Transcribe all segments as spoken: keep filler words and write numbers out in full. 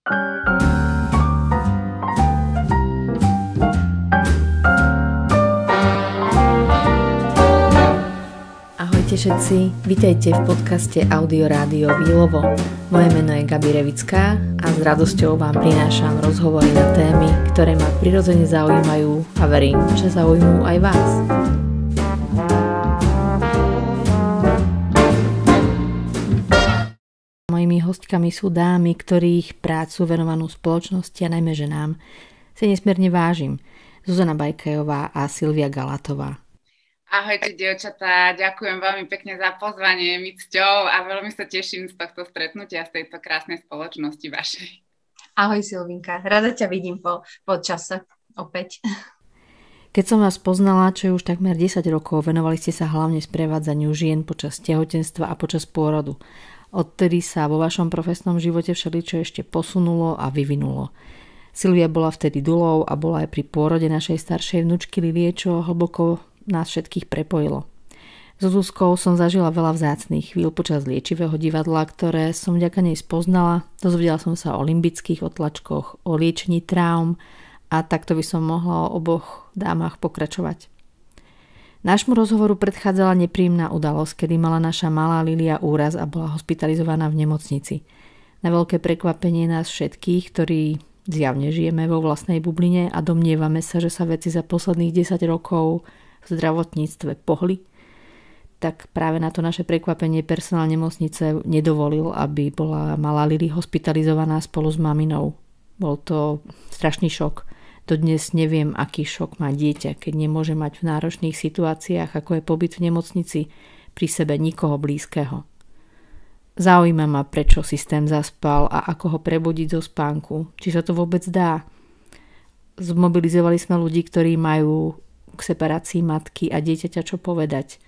Ahojte všetci, vitajte v podcaste Audio Rádio Výlovo. Moje meno je Gabi Revická a s radosťou vám prinášam rozhovory na témy, ktoré ma prirodzene zaujímajú a verím, že zaujímajú aj vás. Mojimi hostkami sú dámy, ktorých prácu venovanú spoločnosti a najmä ženám si nesmierne vážim. Zuzana Bajkajová a Silvia Galatová. Ahojte, dievčatá, ďakujem veľmi pekne za pozvanie, mi cťou a veľmi sa teším z tohto stretnutia, z tejto krásnej spoločnosti vašej. Ahoj Silvinka, rada ťa vidím po, po čase opäť. Keď som vás poznala, čo je už takmer desať rokov, venovali ste sa hlavne sprevádzaniu žien počas tehotenstva a počas pôrodu. Odtedy sa vo vašom profesnom živote všeličo ešte posunulo a vyvinulo. Silvia bola vtedy dulou a bola aj pri pôrode našej staršej vnučky Lilie, čo hlboko nás všetkých prepojilo. So Zuzkou som zažila veľa vzácnych chvíľ počas liečivého divadla, ktoré som vďaka nej spoznala. Dozvedela som sa o limbických otlačkoch, o liečení traum a takto by som mohla o oboch dámach pokračovať. Nášmu rozhovoru predchádzala nepríjemná udalosť, kedy mala naša malá Lilia úraz a bola hospitalizovaná v nemocnici. Na veľké prekvapenie nás všetkých, ktorí zjavne žijeme vo vlastnej bubline a domnievame sa, že sa veci za posledných desať rokov v zdravotníctve pohli, tak práve na to naše prekvapenie personál nemocnice nedovolil, aby bola malá Lili hospitalizovaná spolu s maminou. Bol to strašný šok. Dodnes neviem, aký šok má dieťa, keď nemôže mať v náročných situáciách, ako je pobyt v nemocnici, pri sebe nikoho blízkeho. Zaujíma ma, prečo systém zaspal a ako ho prebudiť zo spánku. Či sa to vôbec dá? Zmobilizovali sme ľudí, ktorí majú k separácii matky a dieťaťa čo povedať.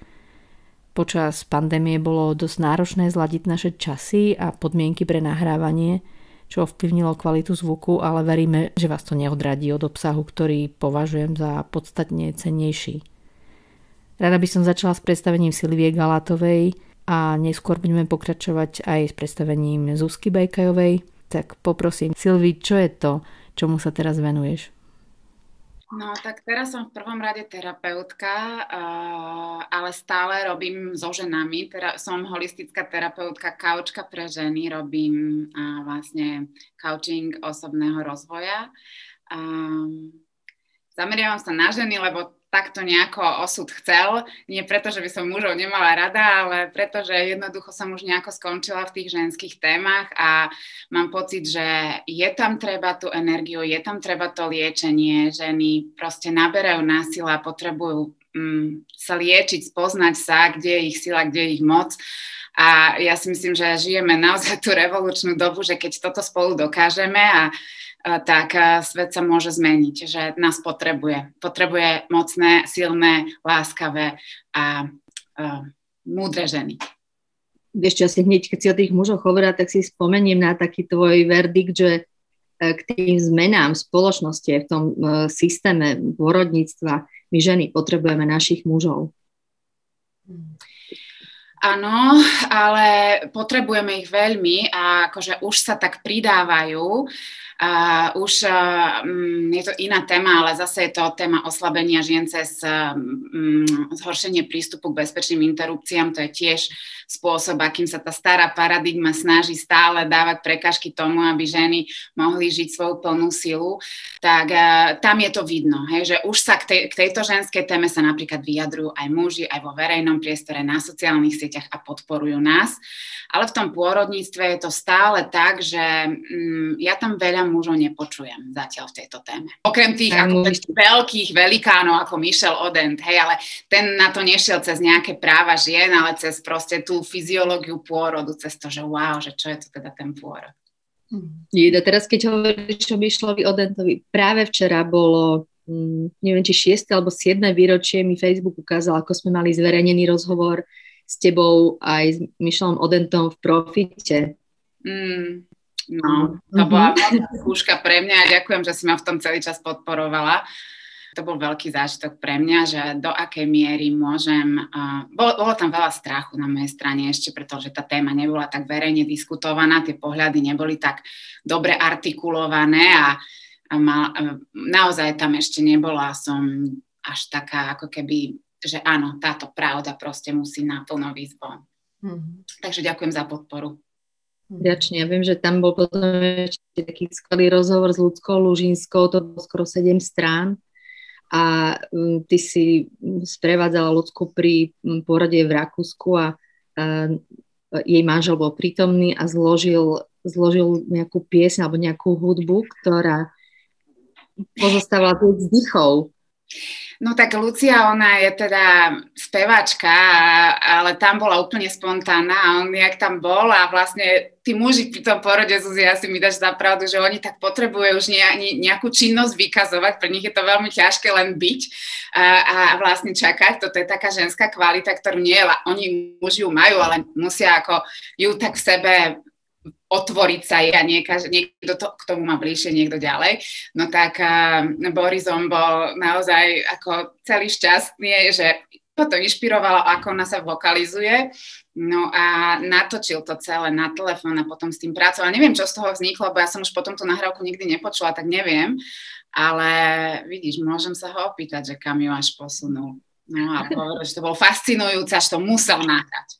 Počas pandémie bolo dosť náročné zladiť naše časy a podmienky pre nahrávanie, čo ovplyvnilo kvalitu zvuku, ale veríme, že vás to neodradí od obsahu, ktorý považujem za podstatne cennejší. Rada by som začala s predstavením Silvie Galatovej a neskôr budeme pokračovať aj s predstavením Zuzky Bajkajovej. Tak poprosím, Silvi, čo je to, čomu sa teraz venuješ? No tak teraz som v prvom rade terapeutka, ale stále robím so ženami. Som holistická terapeutka, kaučka pre ženy, robím vlastne coaching osobného rozvoja. Zameriavam sa na ženy, lebo takto nejako osud chcel. Nie preto, že by som mužov nemala rada, ale preto, že jednoducho som už nejako skončila v tých ženských témach a mám pocit, že je tam treba tú energiu, je tam treba to liečenie. Ženy proste naberajú násilia, potrebujú mm, sa liečiť, spoznať sa, kde je ich sila, kde je ich moc. A ja si myslím, že žijeme naozaj tú revolučnú dobu, že keď toto spolu dokážeme a tak svet sa môže zmeniť, že nás potrebuje. Potrebuje mocné, silné, láskavé a uh, múdre ženy. Ešte asi hneď, keď si o tých mužoch hovorila, tak si spomeniem na taký tvoj verdikt, že k tým zmenám v spoločnosti, v tom uh, systéme pôrodníctva, my ženy potrebujeme našich mužov. Áno, ale potrebujeme ich veľmi a akože už sa tak pridávajú. Uh, už uh, um, je to iná téma, ale zase je to téma oslabenia žien cez um, zhoršenie prístupu k bezpečným interrupciám. To je tiež spôsob, akým sa tá stará paradigma snaží stále dávať prekážky tomu, aby ženy mohli žiť svoju plnú silu. Tak uh, tam je to vidno, hej, že už sa k, tej, k tejto ženskej téme sa napríklad vyjadrujú aj muži, aj vo verejnom priestore, na sociálnych sieťach a podporujú nás. Ale v tom pôrodníctve je to stále tak, že um, ja tam veľa mužov nepočujem zatiaľ v tejto téme. Okrem tých ako veľkých velikánov ako Michel Odent, hej, ale ten na to nešiel cez nejaké práva žien, ale cez proste tú fyziológiu pôrodu, cez to, že wow, že čo je to teda ten pôrod. Jeda, teraz keď hovoríš o Michelovi Odentovi, práve včera bolo, hm, neviem, či šieste alebo siedme výročie, mi Facebook ukázal, ako sme mali zverejnený rozhovor s tebou aj s Michelom Odentom v Profite. Mm. No, to bola veľká skúška pre mňa a ďakujem, že si ma v tom celý čas podporovala. To bol veľký zážitok pre mňa, že do akej miery môžem... Uh, bolo, bolo tam veľa strachu na mojej strane ešte, pretože tá téma nebola tak verejne diskutovaná, tie pohľady neboli tak dobre artikulované a, a mal, uh, naozaj tam ešte nebola som až taká ako keby, že áno, táto pravda proste musí naplno výsť von. Mm. Takže ďakujem za podporu. Vďačne. Ja viem, že tam bol potom ešte taký skvelý rozhovor s Ľudskou Lužinskou, to bolo skoro sedem strán. A um, ty si sprevádzala Ľudsku pri um, porode v Rakúsku a uh, jej manžel bol prítomný a zložil, zložil nejakú piesň alebo nejakú hudbu, ktorá pozostávala z vzdychov. No tak Lucia, ona je teda speváčka, ale tam bola úplne spontánna a on jak tam bol a vlastne tí muži pri tom porode, Zuzi, asi mi dáš za pravdu, že oni tak potrebujú už nejakú činnosť vykazovať, pre nich je to veľmi ťažké len byť a, a vlastne čakať, toto je taká ženská kvalita, ktorú nie, oni muži ju majú, ale musia ako ju tak v sebe otvoriť sa a niekto, niekto to, k tomu má bližšie, niekto ďalej. No tak uh, Borisom bol naozaj ako celý šťastný, že to inšpirovalo, ako ona sa vokalizuje. No a natočil to celé na telefón a potom s tým pracoval. Neviem, čo z toho vzniklo, bo ja som už potom tú nahrávku nikdy nepočula, tak neviem. Ale vidíš, môžem sa ho opýtať, že kam ju až posunul. No a povedal, že to bolo fascinujúce, až to musel nahrať.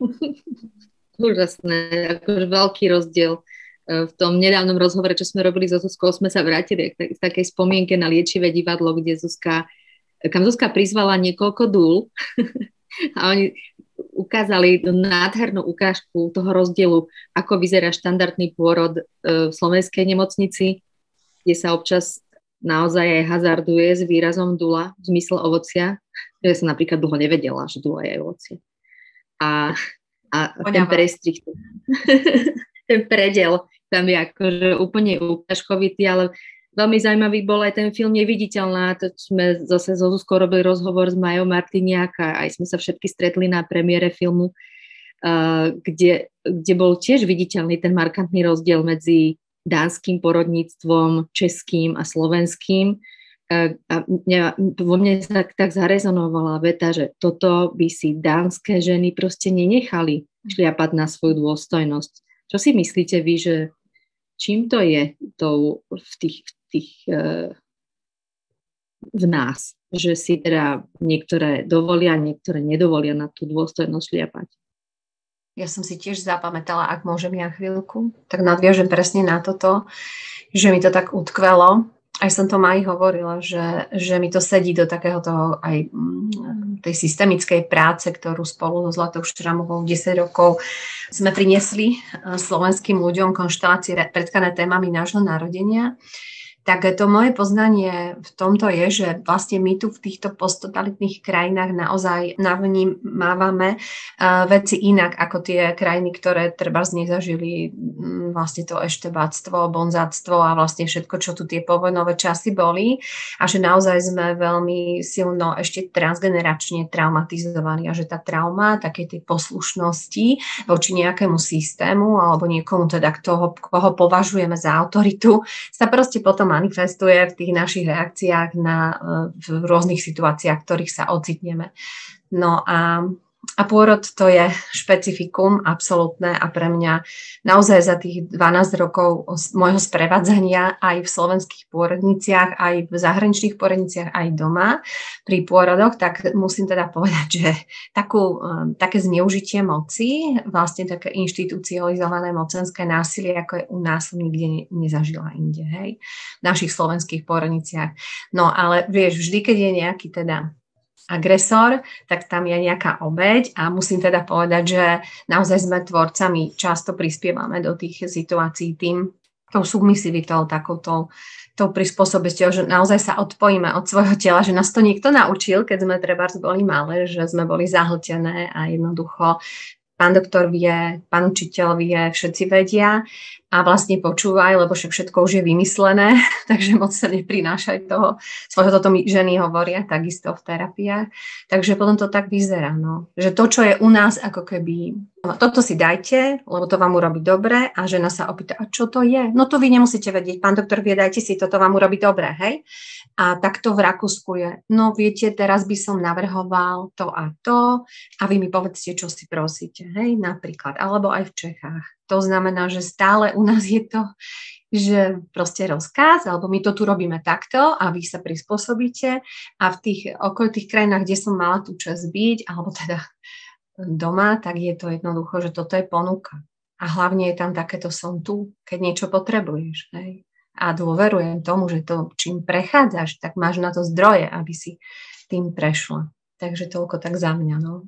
Úžasné, akože veľký rozdiel. V tom nedávnom rozhovore, čo sme robili so Zuzkou, sme sa vrátili k takej spomienke na Liečivé divadlo, kde Zuzka, kam Zuzka prizvala niekoľko dúl a oni ukázali nádhernú ukážku toho rozdielu, ako vyzerá štandardný pôrod v slovenskej nemocnici, kde sa občas naozaj aj hazarduje s výrazom dula v zmysle ovocia, že som napríklad dlho nevedela, že dula je aj ovocie. A A ten prestrih, ten predel tam je akože úplne ukážkovitý, ale veľmi zaujímavý bol aj ten film Neviditeľná. To sme zase so Zuzkou robili rozhovor s Majou Martiniak a aj sme sa všetky stretli na premiére filmu, uh, kde, kde bol tiež viditeľný ten markantný rozdiel medzi dánskym porodníctvom, českým a slovenským. A vo mne tak, tak zarezonovala veta, že toto by si dánske ženy proste nenechali šliapať na svoju dôstojnosť. Čo si myslíte vy, že čím to je to v tých, v, tých, v nás, že si teda niektoré dovolia, niektoré nedovolia na tú dôstojnosť šliapať? Ja som si tiež zapamätala, ak môžem ja chvíľku, tak nadviažem presne na toto, že mi to tak utkvelo. Aj som to Maji hovorila, že, že mi to sedí do takého toho aj tej systemickej práce, ktorú spolu so Zlatou Štramovou desať rokov sme priniesli slovenským ľuďom konštelácie predkané témami nášho narodenia. Tak to moje poznanie v tomto je, že vlastne my tu v týchto posttotalitných krajinách naozaj navnímávame uh, veci inak ako tie krajiny, ktoré trebárs nezažili um, vlastne to eštebáctvo, bonzáctvo a vlastne všetko, čo tu tie povojnové časy boli a že naozaj sme veľmi silno ešte transgeneračne traumatizovaní a že tá trauma takej tej poslušnosti voči nejakému systému alebo niekomu teda, toho, koho považujeme za autoritu, sa proste potom manifestuje v tých našich reakciách na, v rôznych situáciách, v ktorých sa ocitneme. No a, a pôrod to je špecifikum absolútne a pre mňa naozaj za tých dvanásť rokov môjho sprevádzania aj v slovenských pôrodniciach, aj v zahraničných pôrodniciach, aj doma pri pôrodoch, tak musím teda povedať, že takú, také zneužitie moci, vlastne také inštitucionalizované mocenské násilie, ako je u nás, som nikde nezažila inde, hej, v našich slovenských pôrodniciach. No ale vieš, vždy, keď je nejaký teda agresor, tak tam je nejaká obeť a musím teda povedať, že naozaj sme tvorcami, často prispievame do tých situácií tým, tou submisivitou, takouto tou prispôsobisťou, že naozaj sa odpojíme od svojho tela, že nás to niekto naučil, keď sme trebárs boli malé, že sme boli zahltené a jednoducho pán doktor vie, pán učiteľ vie, všetci vedia a vlastne počúvaj, lebo však všetko už je vymyslené, takže moc sa neprinášaj toho. Svojho toto mi ženy hovoria, takisto v terapiách. Takže potom to tak vyzerá, no. Že to, čo je u nás ako keby toto si dajte, lebo to vám urobí dobre a žena sa opýta, a čo to je? No to vy nemusíte vedieť, pán doktor vie, dajte si, toto vám urobí dobre, hej? A takto v Rakúsku je, no viete, teraz by som navrhoval to a to a vy mi povedzte, čo si prosíte, hej, napríklad, alebo aj v Čechách. To znamená, že stále u nás je to, že proste rozkaz, alebo my to tu robíme takto a vy sa prispôsobíte a v tých okolitých krajinách, kde som mala tú časť byť, alebo teda doma, tak je to jednoducho, že toto je ponuka. A hlavne je tam takéto som tu, keď niečo potrebuješ. Hej? A dôverujem tomu, že to, čím prechádzaš, tak máš na to zdroje, aby si tým prešla. Takže toľko tak za mňa. No.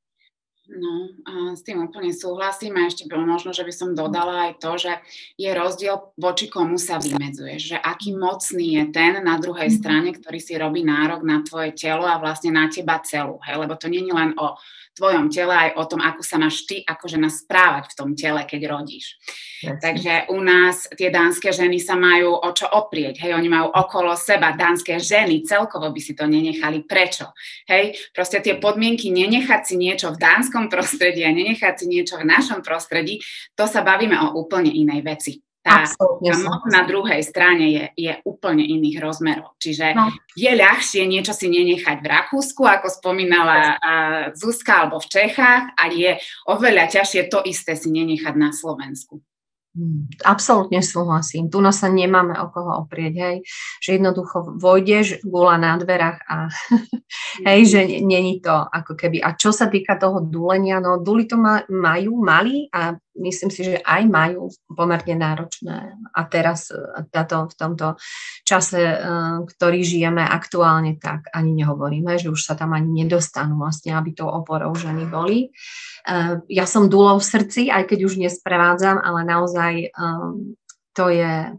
No, a s tým úplne súhlasím a ešte bolo možno, že by som dodala aj to, že je rozdiel, voči komu sa vymedzuješ, že aký mocný je ten na druhej strane, ktorý si robí nárok na tvoje telo a vlastne na teba celú, hej, lebo to nie je len o tvojom tele, aj o tom, ako sa máš ty ako žena správať v tom tele, keď rodíš. Yes. Takže u nás tie dánske ženy sa majú o čo oprieť, hej, oni majú okolo seba dánske ženy, celkovo by si to nenechali. Prečo? Hej, proste tie podmienky nenechať si niečo v dánskom prostredí a nenechať si niečo v našom prostredí, to sa bavíme o úplne inej veci. Tá, tá moc na druhej strane je, je úplne iných rozmerov. Čiže no. je ľahšie niečo si nenechať v Rakúsku, ako spomínala uh, Zuzka, alebo v Čechách, a je oveľa ťažšie to isté si nenechať na Slovensku. Absolútne súhlasím. Tu nás sa nemáme o koho oprieť, hej. Že jednoducho vojdeš, gula na dverách a hej, že není to ako keby. A čo sa týka toho dúlenia, no dúli to ma, majú, mali a myslím si, že aj majú pomerne náročné. A teraz táto, v tomto čase, ktorý žijeme aktuálne, tak ani nehovoríme, že už sa tam ani nedostanú vlastne, aby tou oporou ženy boli. Ja som dúlou v srdci, aj keď už nesprevádzam, ale naozaj um, to je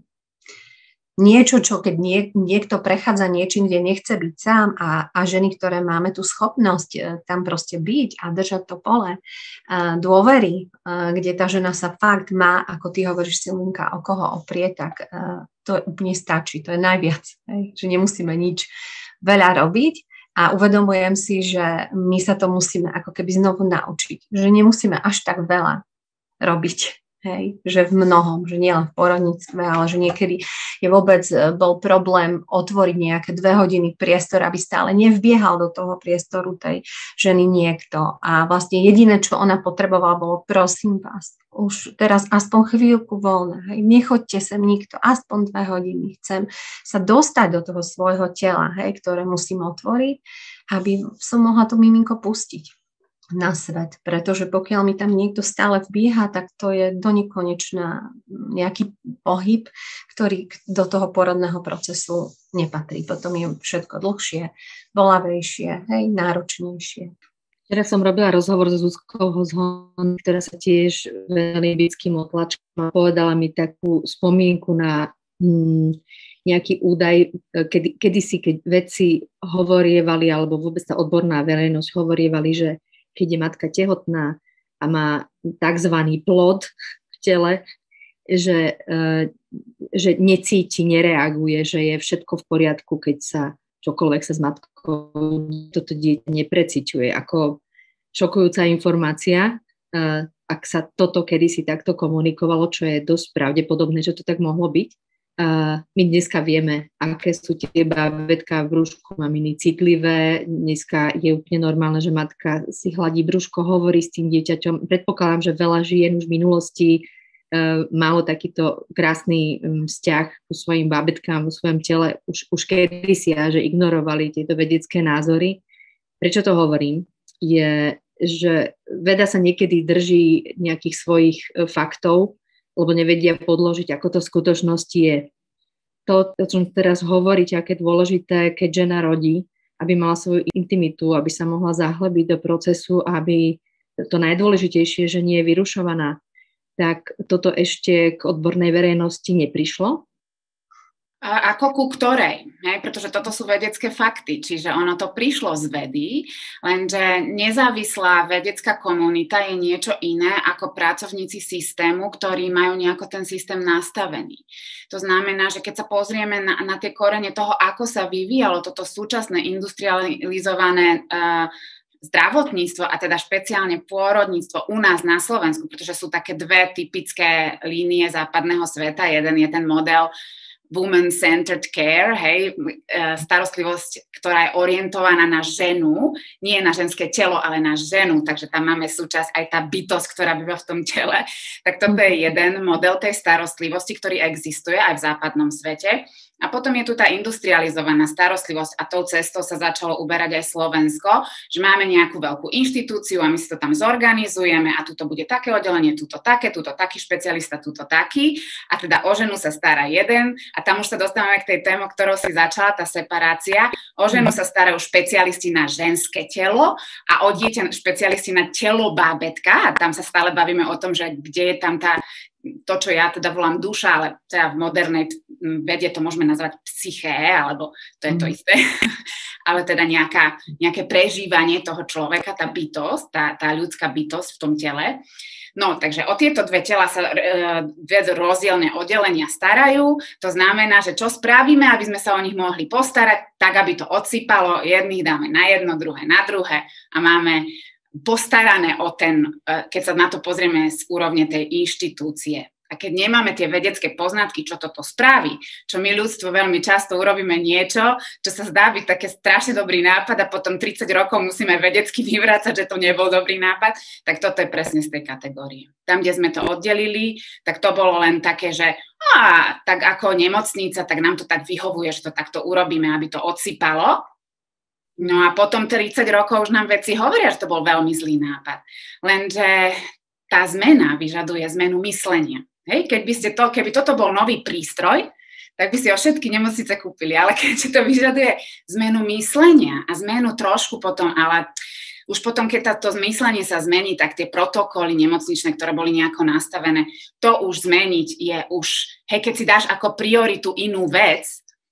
niečo, čo keď nie, niekto prechádza niečím, kde nechce byť sám a, a ženy, ktoré máme tú schopnosť uh, tam proste byť a držať to pole uh, dôvery, uh, kde tá žena sa fakt má, ako ty hovoríš, Silvinka, o koho oprieť, tak uh, to úplne stačí, to je najviac, hej? Že nemusíme nič veľa robiť. A uvedomujem si, že my sa to musíme ako keby znovu naučiť. Že nemusíme až tak veľa robiť. Hej? Že v mnohom, že nielen v porodníctve, ale že niekedy je vôbec bol problém otvoriť nejaké dve hodiny priestor, aby stále nevbiehal do toho priestoru tej ženy niekto. A vlastne jediné, čo ona potrebovala, bolo prosím vás, už teraz aspoň chvíľku voľna. Hej? Nechoďte sem nikto, aspoň dve hodiny. Chcem sa dostať do toho svojho tela, hej, ktoré musím otvoriť, aby som mohla to miminko pustiť na svet. Pretože pokiaľ mi tam niekto stále vbieha, tak to je do nekonečna nejaký pohyb, ktorý do toho porodného procesu nepatrí. Potom je všetko dlhšie, bolavejšie, hej, náročnejšie. Teraz som robila rozhovor so Zuzkou Hozhon, ktorá sa tiež venuje bickým otlačkom a povedala mi takú spomienku na hm, nejaký údaj, kedy, kedysi, keď vedci hovorievali, alebo vôbec tá odborná verejnosť hovorievali, že keď je matka tehotná a má takzvaný plod v tele, že, že necíti, nereaguje, že je všetko v poriadku, keď sa čokoľvek sa s matkou toto dieťa nepreciťuje. Ako šokujúca informácia, ak sa toto kedysi takto komunikovalo, čo je dosť pravdepodobné, že to tak mohlo byť. My dneska vieme, aké sú tie bábätká v brúšku maminy citlivé. Dneska je úplne normálne, že matka si hladí brúško, hovorí s tým dieťaťom. Predpokladám, že veľa žien už v minulosti malo takýto krásny vzťah ku svojim bábätkám, vo svojom tele už, už kedysi a že ignorovali tieto vedecké názory. Prečo to hovorím? Je, že veda sa niekedy drží nejakých svojich faktov, lebo nevedia podložiť, ako to v skutočnosti je. To, o čom teraz hovoríte, aké dôležité, keď žena rodí, aby mala svoju intimitu, aby sa mohla zahlebiť do procesu, aby to najdôležitejšie, že nie je vyrušovaná, tak toto ešte k odbornej verejnosti neprišlo? A ako ku ktorej? Hej? Pretože toto sú vedecké fakty, čiže ono to prišlo z vedy, lenže nezávislá vedecká komunita je niečo iné ako pracovníci systému, ktorí majú nejako ten systém nastavený. To znamená, že keď sa pozrieme na, na tie korene toho, ako sa vyvíjalo toto súčasné industrializované uh, zdravotníctvo a teda špeciálne pôrodníctvo u nás na Slovensku, pretože sú také dve typické línie západného sveta. Jeden je ten model woman-centered care, hej, starostlivosť, ktorá je orientovaná na ženu, nie na ženské telo, ale na ženu, takže tam máme súčasť aj tá bytosť, ktorá býva v tom tele. Tak toto je jeden model tej starostlivosti, ktorý existuje aj v západnom svete. A potom je tu tá industrializovaná starostlivosť a tou cestou sa začalo uberať aj Slovensko, že máme nejakú veľkú inštitúciu a my si to tam zorganizujeme a tuto bude také oddelenie, tuto také, tuto taký špecialista, tuto taký a teda o ženu sa stará jeden a tam už sa dostávame k tej téme, ktorou si začala, tá separácia. O ženu sa starajú špecialisti na ženské telo a o dieťa špecialisti na telo bábätka a tam sa stále bavíme o tom, že kde je tam tá to, čo ja teda volám duša, ale teda v modernej vede to môžeme nazvať psyché, alebo to je to isté, ale teda nejaká, nejaké prežívanie toho človeka, tá bytosť, tá, tá ľudská bytosť v tom tele. No, takže o tieto dve tela sa e, dve rozdielne oddelenia starajú, to znamená, že čo spravíme, aby sme sa o nich mohli postarať, tak aby to odsypalo, jedných dáme na jedno, druhé na druhé a máme postarané o ten, keď sa na to pozrieme z úrovne tej inštitúcie. A keď nemáme tie vedecké poznatky, čo toto spraví, čo my ľudstvo veľmi často urobíme niečo, čo sa zdá byť také strašne dobrý nápad a potom tridsať rokov musíme vedecky vyvrácať, že to nebol dobrý nápad, tak toto je presne z tej kategórie. Tam, kde sme to oddelili, tak to bolo len také, že á, tak ako nemocnica, tak nám to tak vyhovuje, že to takto urobíme, aby to odsypalo. No a potom tridsať rokov už nám vedci hovoria, že to bol veľmi zlý nápad. Lenže tá zmena vyžaduje zmenu myslenia. Hej, keď by ste to, keby toto bol nový prístroj, tak by si ho všetky nemocnice kúpili, ale keďže to vyžaduje zmenu myslenia a zmenu trošku potom, ale už potom, keď táto myslenie sa zmení, tak tie protokoly nemocničné, ktoré boli nejako nastavené, to už zmeniť je už, hej, keď si dáš ako prioritu inú vec,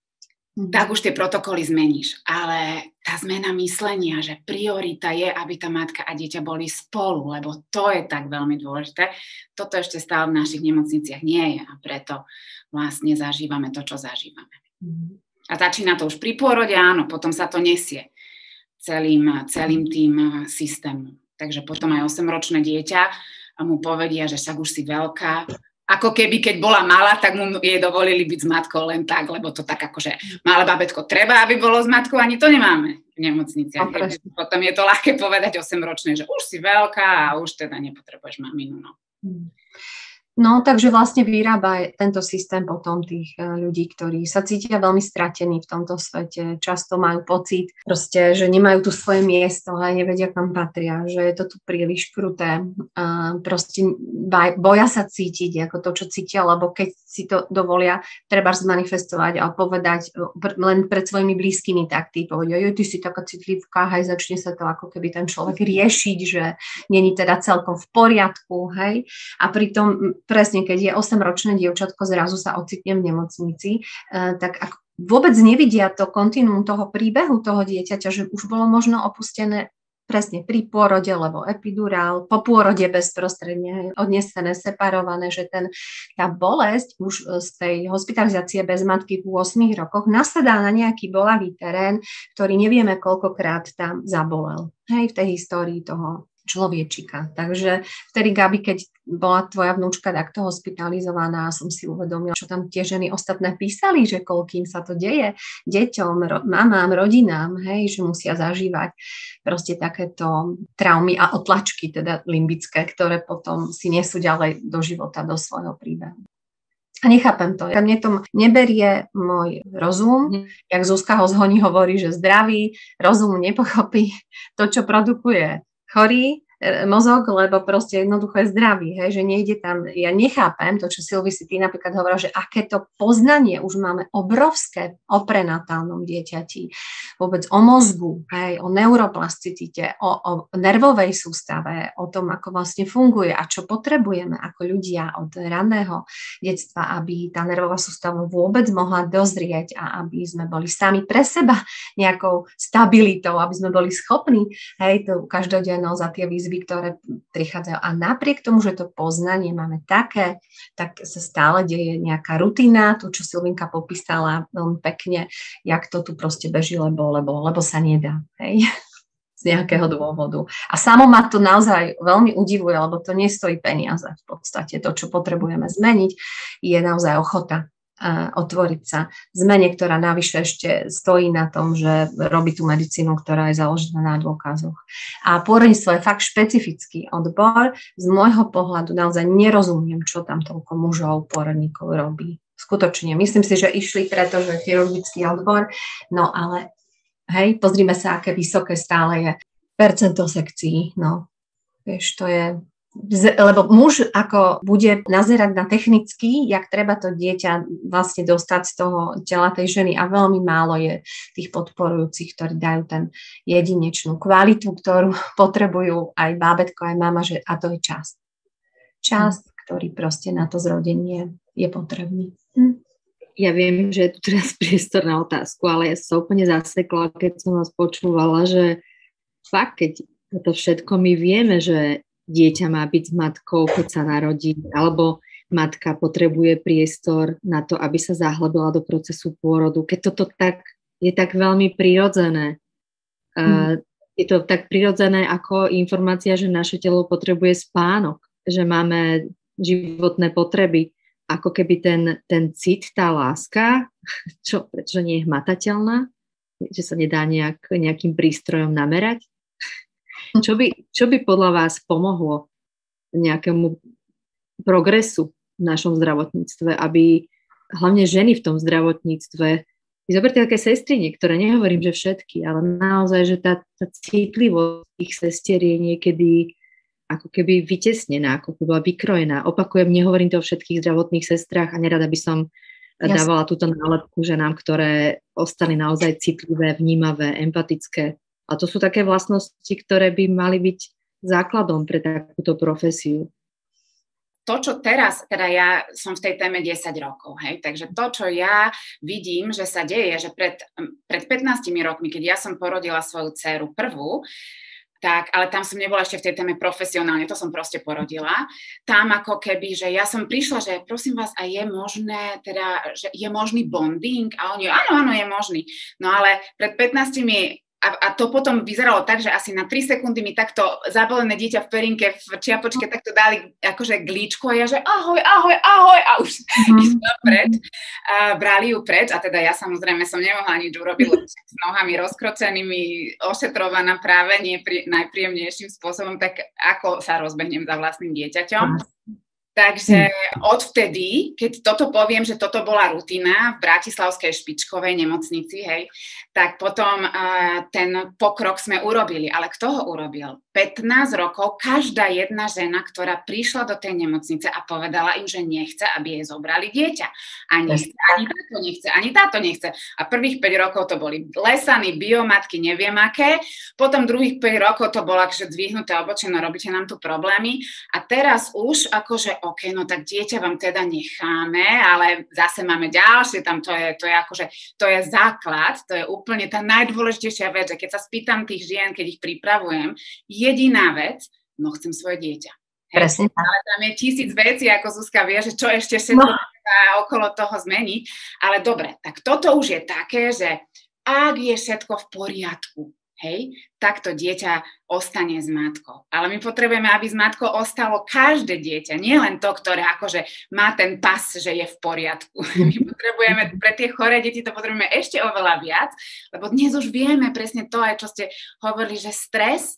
tak už tie protokoly zmeníš. Ale tá zmena myslenia, že priorita je, aby tá matka a dieťa boli spolu, lebo to je tak veľmi dôležité. Toto ešte stále v našich nemocniciach nie je a preto vlastne zažívame to, čo zažívame. A začína to už pri pôrode, áno, potom sa to nesie celým, celým tým systémom. Takže potom aj osemročné dieťa a mu povedia, že však už si veľká. Ako keby, keď bola malá, tak mu jej dovolili byť s matkou len tak, lebo to tak akože malé babetko treba, aby bolo s matkou, ani to nemáme v nemocniciach. Potom je to ľahké povedať osemročné, že už si veľká a už teda nepotrebuješ maminu. No. No, takže vlastne vyrába aj tento systém potom tých ľudí, ktorí sa cítia veľmi stratení v tomto svete. Často majú pocit, proste, že nemajú tu svoje miesto a nevedia, kam patria, že je to tu príliš kruté. A proste boja sa cítiť ako to, čo cítia, lebo keď si to dovolia, treba zmanifestovať a povedať len pred svojimi blízkymi, tak tí povedia, jo, ty si taká citlivká, hej, začne sa to ako keby ten človek riešiť, že není teda celkom v poriadku, hej. A pritom presne, keď je osemročné dievčatko, zrazu sa ocitnem v nemocnici, tak ak vôbec nevidia to kontinuum toho príbehu toho dieťaťa, že už bolo možno opustené presne pri pôrode, lebo epidurál, po pôrode bezprostredne odnesené, separované, že ten, tá bolesť už z tej hospitalizácie bez matky v ôsmich rokoch nasadá na nejaký bolavý terén, ktorý nevieme koľkokrát tam zabolel. Hej, v tej histórii toho človečika. Takže vtedy, Gabi, keď bola tvoja vnúčka takto hospitalizovaná, som si uvedomila, čo tam tie ženy ostatné písali, že koľkým sa to deje deťom, ro- mamám, rodinám, hej, že musia zažívať proste takéto traumy a otlačky, teda limbické, ktoré potom si nesú ďalej do života, do svojho príbehu. A nechápem to. Mne to neberie môj rozum, mm. jak Zuzka Hozhoní hovorí, že zdravý rozum nepochopí to, čo produkuje chorý mozog, lebo proste jednoducho je zdravý, hej, že nejde tam, ja nechápem to, čo Silvi si ty napríklad hovorila, že aké to poznanie už máme obrovské o prenatálnom dieťati, vôbec o mozgu, hej, o neuroplasticite, o, o nervovej sústave, o tom, ako vlastne funguje a čo potrebujeme ako ľudia od raného detstva, aby tá nervová sústava vôbec mohla dozrieť a aby sme boli sami pre seba nejakou stabilitou, aby sme boli schopní, hej, to každodenno za tie výzvy, ktoré prichádzajú. A napriek tomu, že to poznanie máme také, tak sa stále deje nejaká rutina, to, čo Silvinka popísala veľmi pekne, jak to tu proste beží, lebo, lebo, lebo sa nedá. Hej. z nejakého dôvodu. A samo ma to naozaj veľmi udivuje, lebo to nestojí peniaze v podstate. To, čo potrebujeme zmeniť, je naozaj ochota uh, otvoriť sa zmene, ktorá navyše ešte stojí na tom, že robí tú medicínu, ktorá je založená na dôkazoch. A pôrodníctvo je fakt špecifický odbor. Z môjho pohľadu naozaj nerozumiem, čo tam toľko mužov, pôrodníkov robí. Skutočne. Myslím si, že išli preto, že chirurgický odbor, no ale hej, pozrime sa, aké vysoké stále je percento sekcií, no. Vieš, to je, lebo muž ako bude nazerať na technicky, jak treba to dieťa vlastne dostať z toho tela tej ženy a veľmi málo je tých podporujúcich, ktorí dajú ten jedinečnú kvalitu, ktorú potrebujú aj bábätko, aj mama, že, a to je čas. Čas, hm. ktorý proste na to zrodenie je potrebný. Hm. Ja viem, že je tu teraz priestor na otázku, ale ja som úplne zasekla, keď som vás počúvala, že fakt, keď to všetko my vieme, že dieťa má byť s matkou, keď sa narodí, alebo matka potrebuje priestor na to, aby sa zahlbila do procesu pôrodu. Keď toto tak je tak veľmi prirodzené. Mm. Je to tak prirodzené ako informácia, že naše telo potrebuje spánok, že máme životné potreby, ako keby ten, ten cit, tá láska, čo, pretože nie je hmatateľná, že sa nedá nejak, nejakým prístrojom namerať. Čo by, čo by podľa vás pomohlo nejakému progresu v našom zdravotníctve, aby hlavne ženy v tom zdravotníctve, vy zoberte také sestry niektoré, nehovorím, že všetky, ale naozaj, že tá, tá citlivosť ich sestier je niekedy ako keby vytesnená, ako keby bola vykrojená. Opakujem, nehovorím to o všetkých zdravotných sestrách a nerada by som Jasne. dávala túto nálepku ženám, ktoré ostali naozaj citlivé, vnímavé, empatické. A to sú také vlastnosti, ktoré by mali byť základom pre takúto profesiu. To, čo teraz, teda ja som v tej téme desať rokov, hej, takže to, čo ja vidím, že sa deje, že pred, pred pätnástimi rokmi, keď ja som porodila svoju dceru prvú, tak, ale tam som nebola ešte v tej téme profesionálne, to som proste porodila. Tam ako keby, že ja som prišla, že prosím vás, a je možné, teda, že je možný bonding? A oni, áno, áno, je možný. No ale pred pätnástimi A, a to potom vyzeralo tak, že asi na tri sekundy mi takto zabalené dieťa v perinke, v čiapočke takto dali akože glíčko a ja, že ahoj, ahoj, ahoj a už mm-hmm. išla preč. A brali ju preč a teda ja samozrejme som nemohla nič urobiť, lebo s nohami rozkročenými, ošetrovaná práve nie pri, najpríjemnejším spôsobom, tak ako sa rozbehnem za vlastným dieťaťom. Takže odvtedy, keď toto poviem, že toto bola rutina v bratislavskej špičkovej nemocnici, hej, tak potom uh, ten pokrok sme urobili. Ale kto ho urobil? pätnásť rokov každá jedna žena, ktorá prišla do tej nemocnice a povedala im, že nechce, aby jej zobrali dieťa. A nechce, ani táto nechce, ani táto nechce. A prvých päť rokov to boli lesany, biomatky, neviem aké. Potom druhých päť rokov to bolo akože zdvihnuté obočeno, robíte nám tu problémy. A teraz už akože OK, no tak dieťa vám teda necháme, ale zase máme ďalšie, tam to je, to je akože, to je základ, to je úplne tá najdôležitejšia vec, že keď sa spýtam tých žien, keď ich pripravujem, jediná vec, no chcem svoje dieťa. Presne. Ale tam je tisíc vecí, ako Zuzka vie, že čo ešte všetko no. okolo toho zmeniť, ale dobre, tak toto už je také, že ak je všetko v poriadku, hej, tak to dieťa ostane s matkou. Ale my potrebujeme, aby s matkou ostalo každé dieťa, nie len to, ktoré akože má ten pas, že je v poriadku. My potrebujeme, pre tie choré deti to potrebujeme ešte oveľa viac, lebo dnes už vieme presne to, aj čo ste hovorili, že stres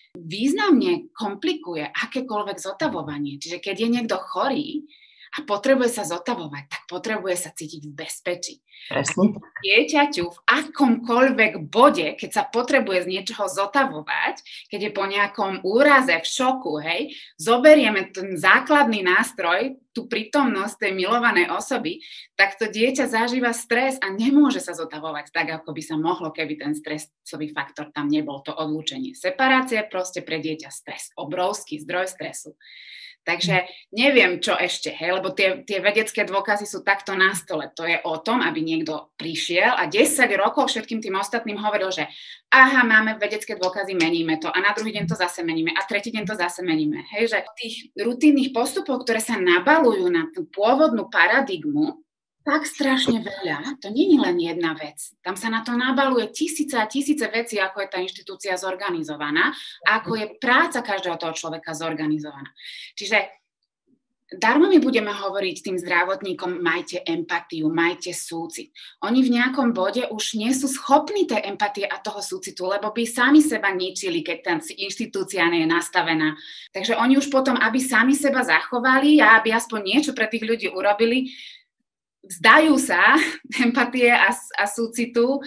významne komplikuje akékoľvek zotavovanie. Čiže keď je niekto chorý a potrebuje sa zotavovať, tak potrebuje sa cítiť v bezpečí. Presne. Dieťaťu v akomkoľvek bode, keď sa potrebuje z niečoho zotavovať, keď je po nejakom úraze, v šoku, hej, zoberieme ten základný nástroj, tú prítomnosť tej milovanej osoby, tak to dieťa zažíva stres a nemôže sa zotavovať tak, ako by sa mohlo, keby ten stresový faktor tam nebol, to odlúčenie. Separácia je proste pre dieťa stres, obrovský zdroj stresu. Takže neviem, čo ešte, hej, lebo tie, tie vedecké dôkazy sú takto na stole. To je o tom, aby niekto prišiel a desať rokov všetkým tým ostatným hovoril, že aha, máme vedecké dôkazy, meníme to a na druhý deň to zase meníme a tretí deň to zase meníme. Hej, že tých rutinných postupov, ktoré sa nabalujú na tú pôvodnú paradigmu, tak strašne veľa, to nie je len jedna vec. Tam sa na to nabaluje tisíce a tisíce vecí, ako je tá inštitúcia zorganizovaná, ako je práca každého toho človeka zorganizovaná. Čiže darmo my budeme hovoriť tým zdravotníkom, majte empatiu, majte súcit. Oni v nejakom bode už nie sú schopní tej empatie a toho súcitu, lebo by sami seba ničili, keď tá inštitúcia nie je nastavená. Takže oni už potom, aby sami seba zachovali a aby aspoň niečo pre tých ľudí urobili, vzdajú sa empatie a, a súcitu,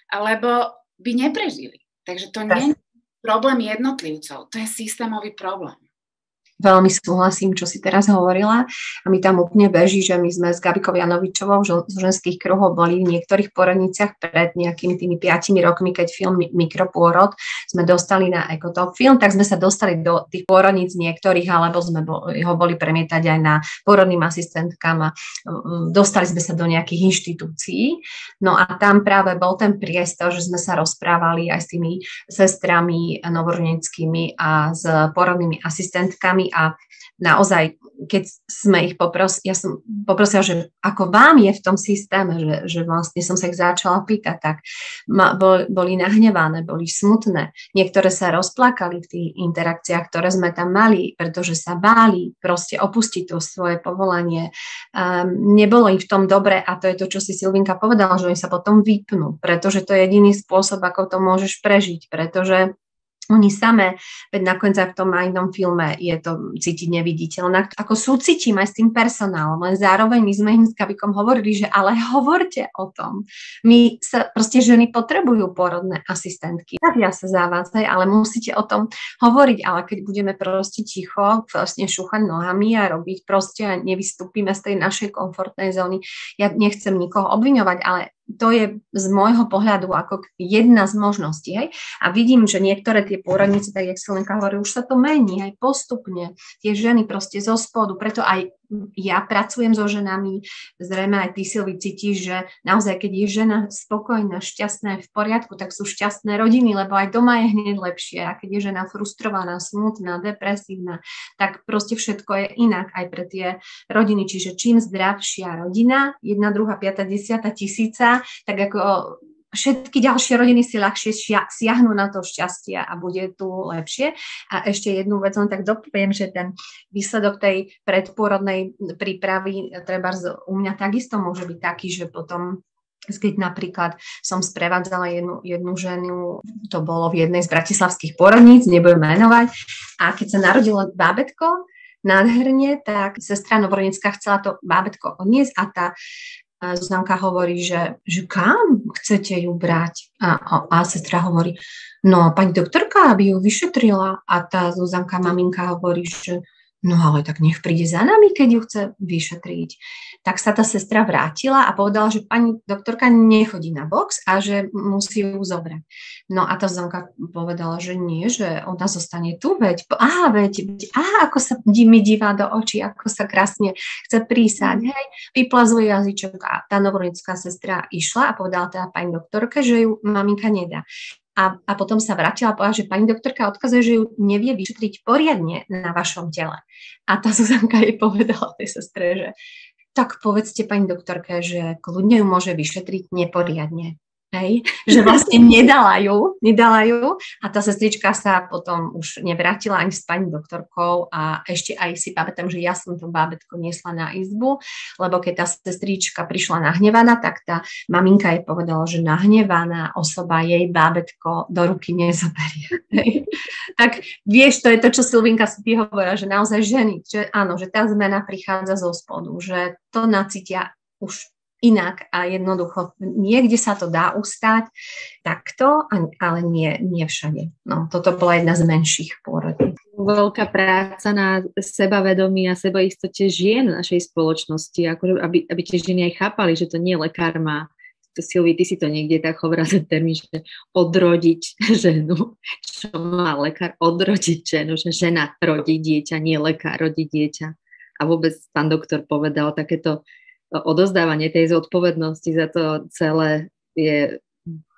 lebo by neprežili. Takže to nie je problém jednotlivcov, to je systémový problém. Veľmi súhlasím, čo si teraz hovorila a mi tam úplne beží, že my sme s Gabikou Janovičovou z ženských kruhov boli v niektorých porodniciach pred nejakými tými piatimi rokmi, keď film Mikropôrod sme dostali na Ekotop film, tak sme sa dostali do tých porodníc niektorých, alebo sme ho boli premietať aj na porodným asistentkám a dostali sme sa do nejakých inštitúcií. No a tam práve bol ten priestor, že sme sa rozprávali aj s tými sestrami novorodeneckými a s porodnými asistentkami a naozaj, keď sme ich popros, ja som poprosila, že ako vám je v tom systéme, že, že vlastne som sa ich začala pýtať, tak ma, bol, boli nahnevané, boli smutné. Niektoré sa rozplakali v tých interakciách, ktoré sme tam mali, pretože sa báli proste opustiť to svoje povolanie. Um, nebolo im v tom dobre a to je to, čo si Silvinka povedala, že oni sa potom vypnú, pretože to je jediný spôsob, ako to môžeš prežiť, pretože oni samé, veď nakoniec aj v tom aj inom filme je to cítiť neviditeľné. Ako súcitím aj s tým personálom, len zároveň my sme im s Gabikom hovorili, že ale hovorte o tom. My sa, proste ženy potrebujú porodné asistentky. Tak ja sa zavádzaj, ale musíte o tom hovoriť, ale keď budeme proste ticho, vlastne šúchať nohami a robiť proste a nevystúpime z tej našej komfortnej zóny. Ja nechcem nikoho obviňovať, ale to je z môjho pohľadu ako jedna z možností. Hej? A vidím, že niektoré tie pôrodnice, tak jak Silenka hovorí, už sa to mení aj postupne. Tie ženy proste zo spodu, preto aj ja pracujem so ženami, zrejme aj ty, Silvi, cítiš, že naozaj, keď je žena spokojná, šťastná, v poriadku, tak sú šťastné rodiny, lebo aj doma je hneď lepšie. A keď je žena frustrovaná, smutná, depresívna, tak proste všetko je inak aj pre tie rodiny. Čiže čím zdravšia rodina, jedna, druhá, piata, desiata, tisíca, tak ako všetky ďalšie rodiny si ľahšie siahnu na to šťastie a bude tu lepšie. A ešte jednu vec, len tak dopoviem, že ten výsledok tej predpôrodnej prípravy treba u mňa takisto môže byť taký, že potom, keď napríklad som sprevádzala jednu, jednu ženu, to bolo v jednej z bratislavských porodníc, nebudem menovať, a keď sa narodilo bábätko nádherne, tak sestra novorodenecká chcela to bábätko odniesť a tá Zuzanka hovorí, že, že kam chcete ju brať? A, a, a sestra hovorí, no pani doktorka, aby ju vyšetrila. A tá Zuzanka, maminka, hovorí, že no ale tak nech príde za nami, keď ju chce vyšetriť. Tak sa tá sestra vrátila a povedala, že pani doktorka nechodí na box a že musí ju zobrať. No a tá Zuzanka povedala, že nie, že ona zostane tu, veď, aha, veď, aha, ako sa mi divá do očí, ako sa krásne chce prísať, hej, vyplazuje jazyčok a tá novorodenecká sestra išla a povedala teda pani doktorke, že ju maminka nedá. A, a potom sa vrátila a povedala, že pani doktorka odkazuje, že ju nevie vyšetriť poriadne na vašom tele. A tá Zuzanka jej povedala tej sestre, že tak povedzte pani doktorke, že kľudne ju môže vyšetriť neporiadne. Hej, že vlastne nedala ju, nedala ju a tá sestrička sa potom už nevrátila ani s pani doktorkou a ešte aj si pamätám, že ja som to bábätko niesla na izbu, lebo keď tá sestrička prišla nahnevaná, tak tá maminka jej povedala, že nahnevaná osoba jej bábätko do ruky nezoberie. Hej. Tak vieš, to je to, čo Silvinka si ty hovorila, že naozaj ženy, že áno, že tá zmena prichádza zo spodu, že to nacítia už inak a jednoducho niekde sa to dá ustať takto, ale nie, nie všade. No, toto bola jedna z menších pôrodí. Veľká práca na sebavedomí a sebaistote žien našej spoločnosti, akože aby, aby tie ženy aj chápali, že to nie lekár má. To, Silvi, ty si to niekde tak hovorila ten termín, že odrodiť ženu. Čo má lekár? Odrodiť ženu, že žena rodí dieťa, nie lekár rodí dieťa. A vôbec pán doktor povedal takéto odozdávanie tej zodpovednosti za to celé je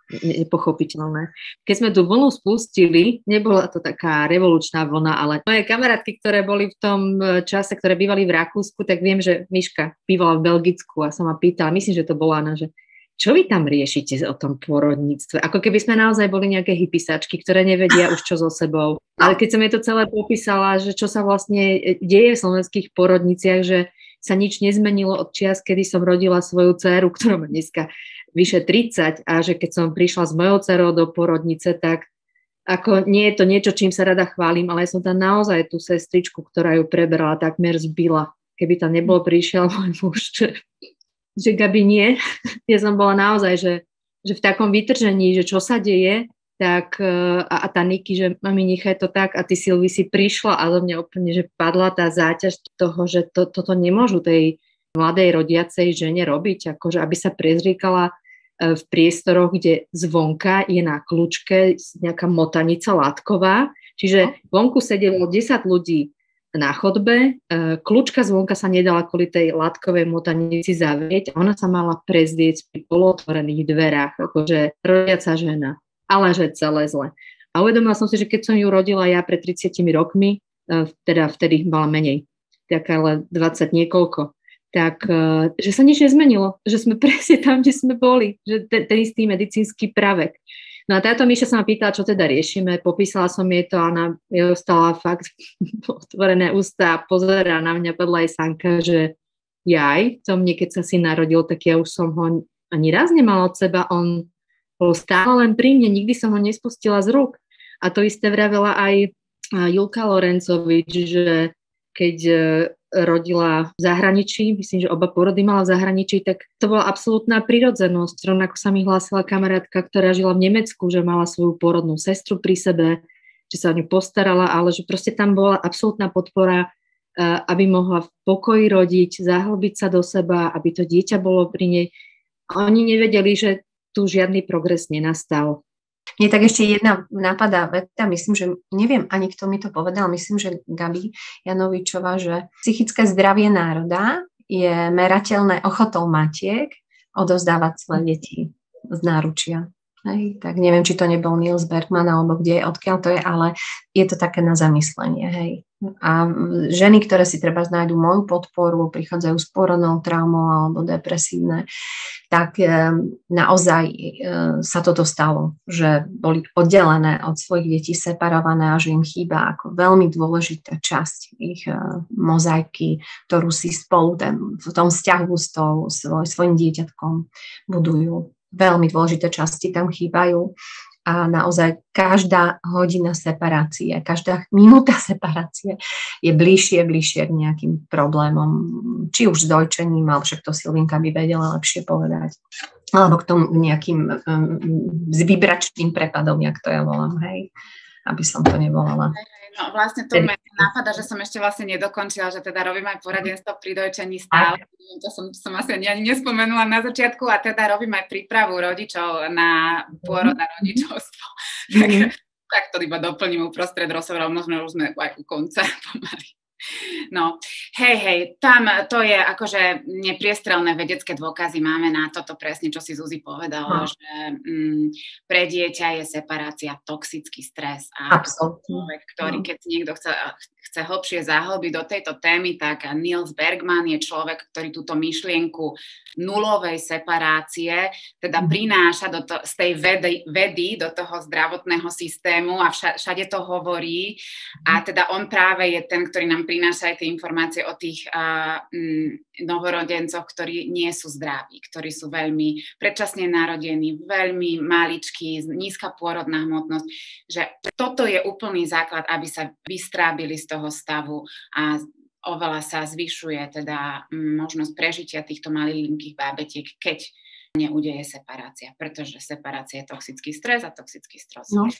nepochopiteľné. Keď sme tú vlnu spustili, nebola to taká revolučná vlna, ale moje kamarátky, ktoré boli v tom čase, ktoré bývali v Rakúsku, tak viem, že Miška bývala v Belgicku a sa ma pýtala, myslím, že to bola Anna, že čo vy tam riešite o tom pôrodníctve? Ako keby sme naozaj boli nejaké hypisačky, ktoré nevedia už čo so sebou. Ale keď som jej to celé popísala, že čo sa vlastne deje v slovenských pôrodniciach, že sa nič nezmenilo od čias, kedy som rodila svoju dceru, ktorá má dneska vyše tridsať, a že keď som prišla s mojou dcerou do porodnice, tak ako nie je to niečo, čím sa rada chválim, ale som tam naozaj tú sestričku, ktorá ju preberala, takmer zbila. Keby tam nebol prišiel môj muž, že, že Gabi nie. Ja som bola naozaj, že, že v takom vytržení, že čo sa deje, tak a, a tá Niky, že mami, nechaj to tak, a ty Silvi si prišla a do mňa úplne, že padla tá záťaž toho, že to, toto nemôžu tej mladej rodiacej žene robiť, akože aby sa prezriekala v priestoroch, kde zvonka je na kľúčke nejaká motanica látková, čiže vonku sedelo desať ľudí na chodbe, kľúčka zvonka sa nedala kvôli tej látkovej motanici zavrieť, ona sa mala prezrieť pri polotvorených dverách, akože rodiaca žena, ale že celé zle. A uvedomila som si, že keď som ju rodila ja pred tridsiatimi rokmi, teda vtedy mala menej, tak ale dvadsať niekoľko, tak, že sa nič nezmenilo, že sme presne tam, kde sme boli, že ten, ten istý medicínsky pravek. No a táto Míša sa ma pýtala, čo teda riešime, popísala som jej to a ona jej ostala fakt otvorené ústa a pozerá na mňa, padla aj sanka, že jaj, to mne, keď sa si narodil, tak ja už som ho ani raz nemala od seba, on bol stále len pri mne, nikdy som ho nespustila z rúk. A to isté vravela aj Julka Lorencovič, že keď rodila v zahraničí, myslím, že oba porody mala v zahraničí, tak to bola absolútna prirodzenosť. Rovnako sa mi hlásila kamarátka, ktorá žila v Nemecku, že mala svoju porodnú sestru pri sebe, že sa o ňu postarala, ale že proste tam bola absolútna podpora, aby mohla v pokoji rodiť, zahlbiť sa do seba, aby to dieťa bolo pri nej. A oni nevedeli, že tu žiadny progres nenastal. Mne tak ešte jedna napadá veta, myslím, že neviem ani kto mi to povedal, myslím, že Gabi Janovičová, že psychické zdravie národa je merateľné ochotou matiek odovzdávať svoje deti z náručia. Hej, tak neviem, či to nebol Niels Bergman alebo kde, odkiaľ to je, ale je to také na zamyslenie. Hej. A ženy, ktoré si treba nájdu moju podporu, prichádzajú s porodnou traumou alebo depresívne, tak e, naozaj e, sa toto stalo, že boli oddelené od svojich detí, separované a že im chýba ako veľmi dôležitá časť ich e, mozaiky, ktorú si spolu ten, v tom vzťahu s tou, svoj, svojim dieťatkom budujú. Veľmi dôležité časti tam chýbajú a naozaj každá hodina separácie, každá minúta separácie je bližšie, bližšie k nejakým problémom, či už s dojčením, alebo však to Silvinka by vedela lepšie povedať, alebo k tomu nejakým um, s vybračným prepadom, jak to ja volám, hej, aby som to nevolala. No vlastne to ma napadá, že som ešte vlastne nedokončila, že teda robím aj poradenstvo pri dojčení stále. To som, som asi ani nespomenula na začiatku a teda robím aj prípravu rodičov na pôrod a rodičovstvo. Mm-hmm. tak, tak to iba doplním uprostred rozhovorov, možno už sme aj u konca pomaly. No, hej, hej, tam to je akože nepriestrelné vedecké dôkazy máme na toto presne, čo si Zuzi povedala, no. že mm, pre dieťa je separácia toxický stres a človek, ktorý, keď niekto chce, chce hlbšie zahlbiť do tejto témy, tak Niels Bergman je človek, ktorý túto myšlienku nulovej separácie teda prináša do to, z tej vedy, vedy do toho zdravotného systému a vša, všade to hovorí a teda on práve je ten, ktorý nám prináša aj tie informácie o tých uh, mm, novorodencoch, ktorí nie sú zdraví, ktorí sú veľmi predčasne narodení, veľmi maličkí, nízka pôrodná hmotnosť, že toto je úplný základ, aby sa vystrábili z toho stavu a oveľa sa zvyšuje teda možnosť prežitia týchto malilinkých bábetiek, keď neudeje separácia, pretože separácia je toxický stres a toxický stres. No.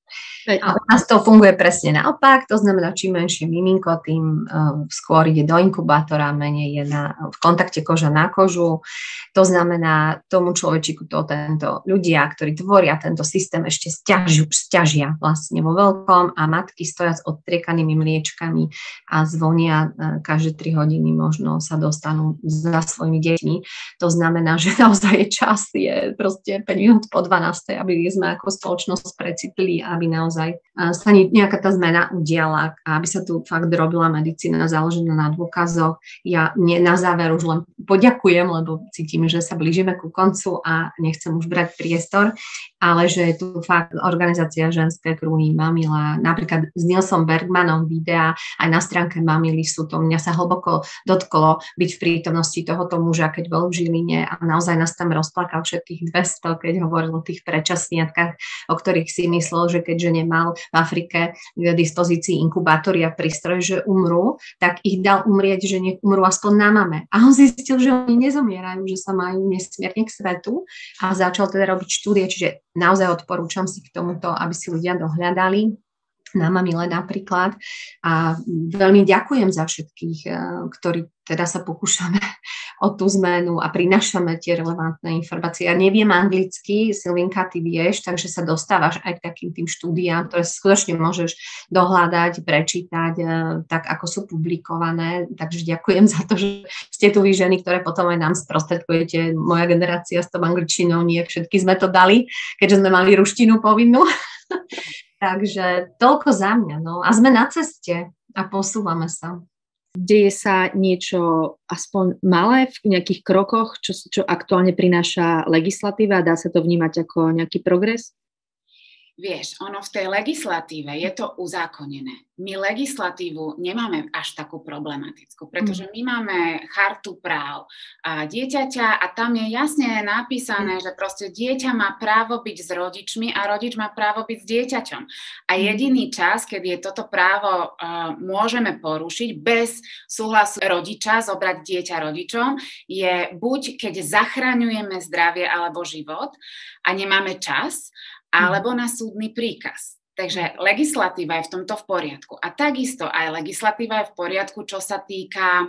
A u nás to funguje presne naopak, to znamená, čím menšie miminko, tým um, skôr ide do inkubátora, menej je na, v kontakte koža na kožu. To znamená, tomu človečiku to tento ľudia, ktorí tvoria tento systém, ešte stiažia, stiažia vlastne vo veľkom a matky stoja s odtriekanými mliečkami a zvonia uh, každé tri hodiny možno sa dostanú za svojimi deťmi. To znamená, že naozaj čas je proste päť minút po dvanástej, aby sme ako spoločnosť precitli, aby naozaj sa nejaká tá zmena udiala a aby sa tu fakt robila medicína založená na dôkazoch. Ja nie, na záver už len poďakujem, lebo cítim, že sa blížime ku koncu a nechcem už brať priestor, ale že je tu fakt organizácia Ženské kruhy Mamila, napríklad s Nilsom Bergmanom videa aj na stránke Mamily sú to, mňa sa hlboko dotklo byť v prítomnosti tohoto muža, keď bol v Žiline a naozaj nás tam rozplakal všetkých dvesto, keď hovoril o tých predčasniatkách, o ktorých si myslel, že keďže nemal v Afrike k dispozícii inkubátory a prístroj, že umrú, tak ich dal umrieť, že nech umrú aspoň na mame. A on zistil, že oni nezomierajú, že sa majú nesmierne k svetu a začal teda robiť štúdie, čiže naozaj odporúčam si k tomuto, aby si ľudia dohľadali na Mamile napríklad. A veľmi ďakujem za všetkých, ktorí teda sa pokúšame o tú zmenu a prinášame tie relevantné informácie. Ja neviem anglicky, Silvinka, ty vieš, takže sa dostávaš aj k takým tým štúdiám, ktoré skutočne môžeš dohľadať, prečítať, tak ako sú publikované. Takže ďakujem za to, že ste tu vy ženy, ktoré potom aj nám sprostredkujete. Moja generácia s tou angličtinou, nie všetky sme to dali, keďže sme mali ruštinu povinnú. Takže toľko za mňa. No. A sme na ceste a posúvame sa. Deje sa niečo aspoň malé v nejakých krokoch, čo, čo aktuálne prináša legislatíva a dá sa to vnímať ako nejaký progres? Vieš, ono v tej legislatíve je to uzákonené. My legislatívu nemáme až takú problematickú, pretože my máme chartu práv a dieťaťa a tam je jasne napísané, že proste dieťa má právo byť s rodičmi a rodič má právo byť s dieťaťom. A jediný čas, keď je toto právo uh, môžeme porušiť bez súhlasu rodiča, zobrať dieťa rodičom, je buď keď zachraňujeme zdravie alebo život a nemáme čas, alebo na súdny príkaz. Takže legislatíva je v tomto v poriadku. A takisto aj legislatíva je v poriadku, čo sa týka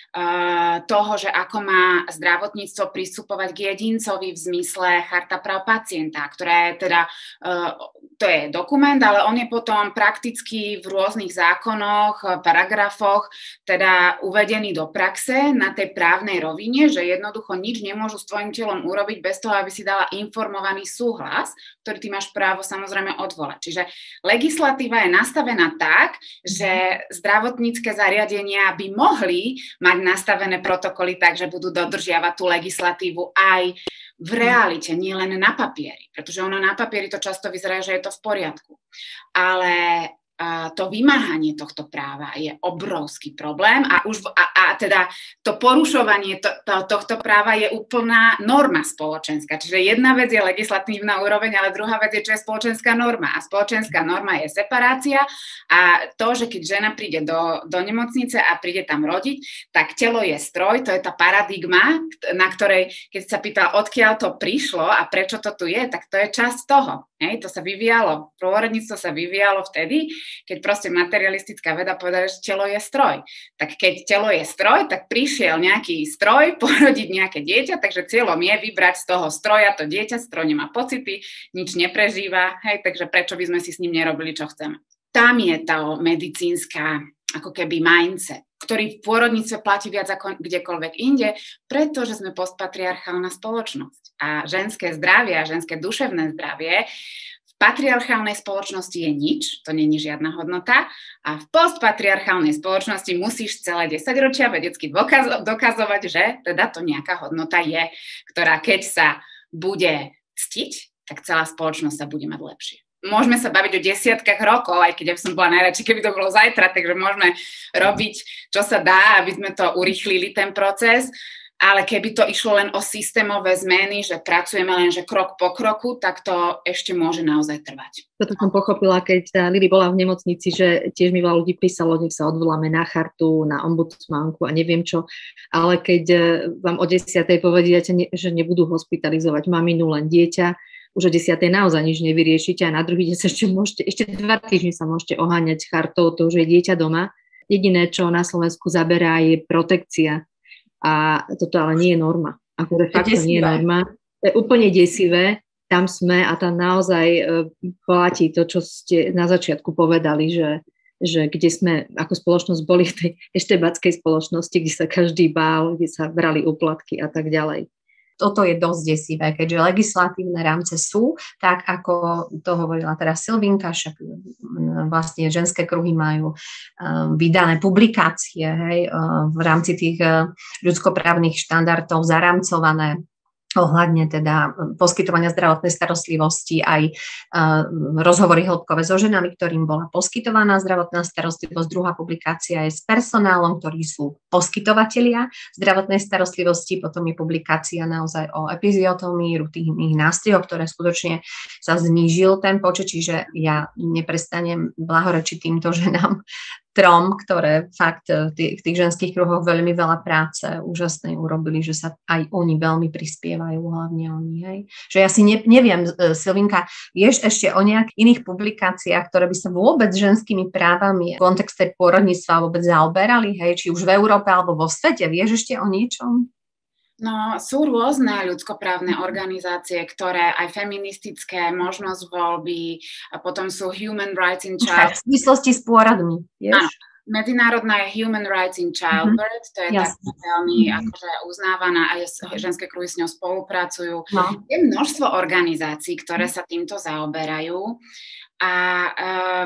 uh, toho, že ako má zdravotníctvo pristupovať k jedincovi v zmysle Charta práv pacienta, ktorá je teda, uh, to je dokument, ale on je potom prakticky v rôznych zákonoch, paragrafoch, teda uvedený do praxe na tej právnej rovine, že jednoducho nič nemôžu s tvojim telom urobiť bez toho, aby si dala informovaný súhlas, ktorý ty máš právo samozrejme odvolať. Čiže legislatíva je nastavená tak, že zdravotnícke zariadenia by mohli mať nastavené protokoly tak, že budú dodržiavať tú legislatívu aj v realite, nie len na papieri. Pretože ono na papieri to často vyzerá, že je to v poriadku. Ale a to vymáhanie tohto práva je obrovský problém a, už, a, a teda to porušovanie to, to, tohto práva je úplná norma spoločenská. Čiže jedna vec je legislatívna úroveň, ale druhá vec je, čo je spoločenská norma. A spoločenská norma je separácia a to, že keď žena príde do, do nemocnice a príde tam rodiť, tak telo je stroj, to je tá paradigma, na ktorej, keď sa pýta, odkiaľ to prišlo a prečo to tu je, tak to je časť toho. Hej, to sa vyvíjalo, prôrodníctvo sa vyvíjalo vtedy, keď proste materialistická veda povedala, že telo je stroj. Tak keď telo je stroj, tak prišiel nejaký stroj porodiť nejaké dieťa, takže cieľom je vybrať z toho stroja to dieťa, stroj nemá pocity, nič neprežíva, hej, takže prečo by sme si s ním nerobili, čo chceme. Tam je tá medicínska ako keby mindset, ktorý v pôrodníctve platí viac ako kdekoľvek inde, pretože sme postpatriarchálna spoločnosť. A ženské zdravie a ženské duševné zdravie v patriarchálnej spoločnosti je nič, to nie je žiadna hodnota, a v postpatriarchálnej spoločnosti musíš celé desaťročia vedecky dokaz- dokazovať, že teda to nejaká hodnota je, ktorá keď sa bude ctiť, tak celá spoločnosť sa bude mať lepšie. Môžeme sa baviť o desiatkách rokov, aj keď ja som bola najradšej, keby to bolo zajtra, takže môžeme robiť, čo sa dá, aby sme to urýchlili, ten proces, ale keby to išlo len o systémové zmeny, že pracujeme len, že krok po kroku, tak to ešte môže naozaj trvať. Toto som pochopila, keď Lili bola v nemocnici, že tiež mi veľa ľudí písalo, nech sa odvoláme na chartu, na ombudsmanku a neviem čo, ale keď vám o desiatej povedia, že nebudú hospitalizovať maminu, len dieťa, už o desiatej naozaj nič nevyriešite a na druhý deň sa ešte môžete, ešte dva týždne sa môžete oháňať chartou to, že je dieťa doma. Jediné, čo na Slovensku zaberá, je protekcia. A toto ale nie je norma. Ako de facto nie je norma. To je úplne desivé. Tam sme a tam naozaj platí to, čo ste na začiatku povedali, že, že kde sme ako spoločnosť boli v tej eštebáckej spoločnosti, kde sa každý bál, kde sa brali úplatky a tak ďalej. Toto je dosť desivé, keďže legislatívne rámce sú, tak ako to hovorila teraz Silvinka, však vlastne ženské kruhy majú um, vydané publikácie, hej, um, v rámci tých uh, ľudskoprávnych štandardov zaramcované ohľadne teda poskytovania zdravotnej starostlivosti, aj uh, rozhovory hĺbkové so ženami, ktorým bola poskytovaná zdravotná starostlivosť. Druhá publikácia je s personálom, ktorí sú poskytovatelia zdravotnej starostlivosti. Potom je publikácia naozaj o epiziotomii, rutinných nástrojoch, ktoré skutočne sa znížil ten počet, čiže ja neprestanem blahorečiť týmto ženám trom, ktoré fakt v tých, v tých ženských kruhoch veľmi veľa práce úžasnej urobili, že sa aj oni veľmi prispievajú, hlavne oni. Hej. Že ja si ne, neviem, Silvinka, vieš ešte o nejakých iných publikáciách, ktoré by sa vôbec ženskými právami v kontexte pôrodníctva vôbec zaoberali, hej, či už v Európe alebo vo svete, vieš ešte o niečom? No, sú rôzne ľudskoprávne organizácie, ktoré aj feministické, možnosť voľby, a potom sú Human Rights in Child. V súvislosti s pôrodmi, vieš? Áno, medzinárodná je Human Rights in Childbirth, mm-hmm. to je tak veľmi akože uznávaná, aj ženské kruhy s ňou spolupracujú. No. Je množstvo organizácií, ktoré sa týmto zaoberajú a uh,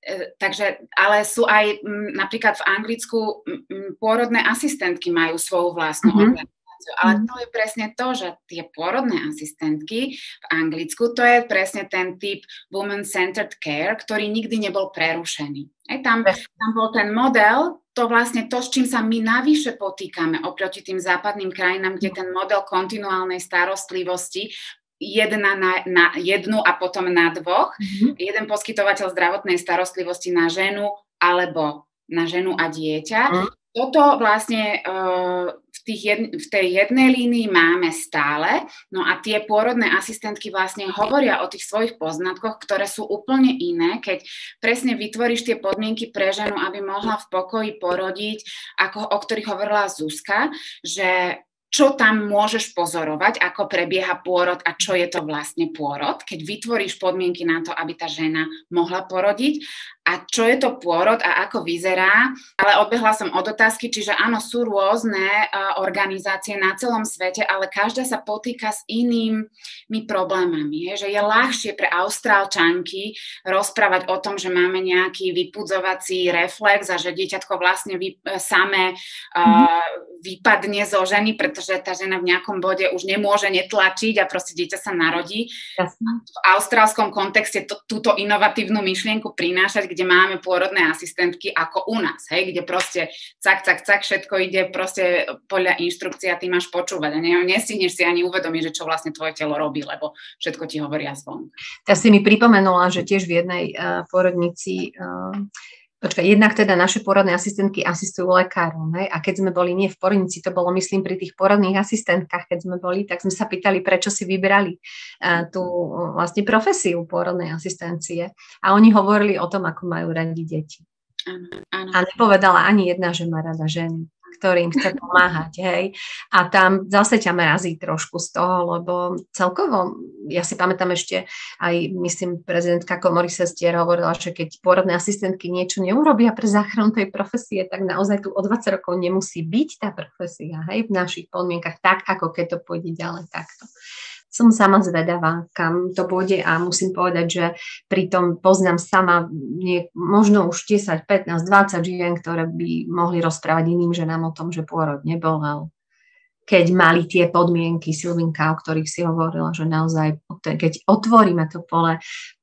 takže, ale sú aj m, napríklad v Anglicku m, pôrodné asistentky majú svoju vlastnú mm-hmm. organizáciu. Ale to je presne to, že tie pôrodné asistentky v Anglicku, to je presne ten typ woman-centered care, ktorý nikdy nebol prerušený. Aj tam, tam bol ten model, to vlastne to, s čím sa my navyše potýkame oproti tým západným krajinám, kde ten model kontinuálnej starostlivosti jedna na, na jednu a potom na dvoch, mm-hmm. jeden poskytovateľ zdravotnej starostlivosti na ženu alebo na ženu a dieťa. Mm. Toto vlastne uh, v, tých jed, v tej jednej línii máme stále, no a tie pôrodné asistentky vlastne hovoria o tých svojich poznatkoch, ktoré sú úplne iné, keď presne vytvoríš tie podmienky pre ženu, aby mohla v pokoji porodiť, ako, o ktorých hovorila Zuzka, že čo tam môžeš pozorovať, ako prebieha pôrod a čo je to vlastne pôrod, keď vytvoríš podmienky na to, aby tá žena mohla porodiť a čo je to pôrod a ako vyzerá. Ale odbehla som od otázky, čiže áno, sú rôzne uh, organizácie na celom svete, ale každá sa potýka s inými problémami. Je, že je ľahšie pre Austrálčanky rozprávať o tom, že máme nejaký vypudzovací reflex a že dieťatko vlastne vy, samé uh, vypadne zo ženy, pretože tá žena v nejakom bode už nemôže netlačiť a proste dieťa sa narodí. Jasne. V austrálskom kontexte to, túto inovatívnu myšlienku prinášať, kde máme pôrodné asistentky ako u nás, hej, kde proste cak, cak, cak, všetko ide proste podľa inštrukcií a ty máš počúvať a ne, nestihneš si ani uvedomiť, že čo vlastne tvoje telo robí, lebo všetko ti hovoria zvonka. Ja si mi pripomenula, že tiež v jednej uh, pôrodnici uh, Počkaj, jednak teda naše pôrodné asistentky asistujú lekárom, hej? A keď sme boli nie v porodnici, to bolo myslím pri tých pôrodných asistentkách, keď sme boli, tak sme sa pýtali, prečo si vybrali uh, tú uh, vlastne profesiu pôrodnej asistencie. A oni hovorili o tom, ako majú radi deti. Áno, áno. A nepovedala ani jedna, že má rada ženy, ktorým chce pomáhať, hej. A tam zase ťa mrazí trošku z toho, lebo celkovo, ja si pamätám ešte, aj myslím, prezidentka Komory sestier hovorila, že keď pôrodné asistentky niečo neurobia pre záchranu tej profesie, tak naozaj tu o dvadsať rokov nemusí byť tá profesia, hej, v našich podmienkach, tak ako keď to pôjde ďalej takto. Som sama zvedavá, kam to pôjde a musím povedať, že pritom poznám sama nie, možno už desať, pätnásť, dvadsať žien, ktoré by mohli rozprávať iným ženám o tom, že pôrod nebolel. Keď mali tie podmienky, Silvinka, o ktorých si hovorila, že naozaj, keď otvoríme to pole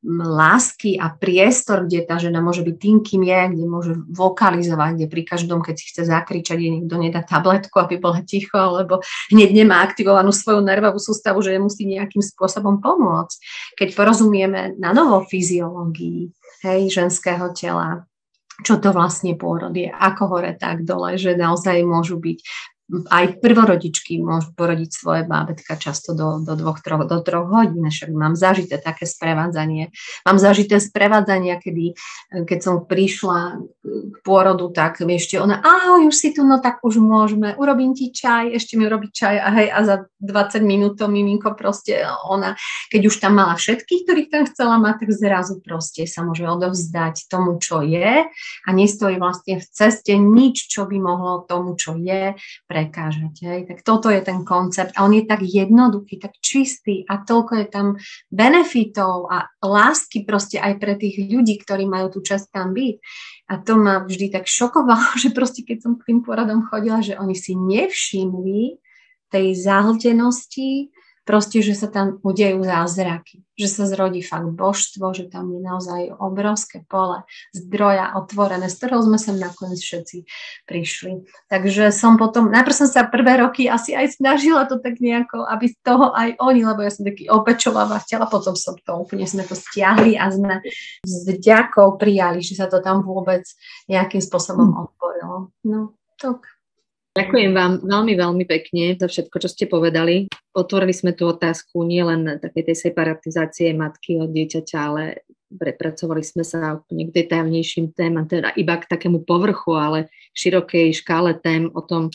lásky a priestor, kde tá žena môže byť tým, kým je, kde môže vokalizovať, kde pri každom, keď si chce zakričať, jej niekto nedá tabletku, aby bola ticho, alebo hneď nemá aktivovanú svoju nervovú sústavu, že musí nejakým spôsobom pomôcť. Keď porozumieme na novo fyziológii, hej, ženského tela, čo to vlastne pôrod je, ako hore, tak dole, že naozaj môžu byť aj prvorodičky môžu porodiť svoje bábätka často do, do dvoch, troch, do troch hodín. Však mám zažité také sprevádzanie. Mám zažité sprevádzania, kedy keď som prišla k pôrodu, tak ešte ona, ahoj, už si tu, no tak už môžeme, urobím ti čaj, ešte mi urobiť čaj a hej, a za dvadsať minút to miminko proste, ona, keď už tam mala všetkých, ktorých tam chcela mať, tak zrazu proste sa môže odovzdať tomu, čo je a nestojí vlastne v ceste nič, čo by mohlo tomu, čo je, prekážať. Hej. Tak toto je ten koncept a on je tak jednoduchý, tak čistý a toľko je tam benefitov a lásky proste aj pre tých ľudí, ktorí majú tú časť tam byť. A to ma vždy tak šokovalo, že proste keď som k tým poradom chodila, že oni si nevšimli tej zahltenosti, proste, že sa tam udejú zázraky, že sa zrodí fakt božstvo, že tam je naozaj obrovské pole zdroja otvorené, z ktorého sme sem nakoniec všetci prišli. Takže som potom, najprv som sa prvé roky asi aj snažila to tak nejako, aby z toho aj oni, lebo ja som taký opečovávateľ a potom som to úplne, sme to stiahli a sme s vďakou prijali, že sa to tam vôbec nejakým spôsobom otvorilo. No, tak. Ďakujem vám veľmi, veľmi pekne za všetko, čo ste povedali. Otvorili sme tú otázku nielen takej tej separatizácie matky od dieťaťa, ale prepracovali sme sa úplne k detailnejším témam, teda iba k takému povrchu, ale širokej škále tém o tom,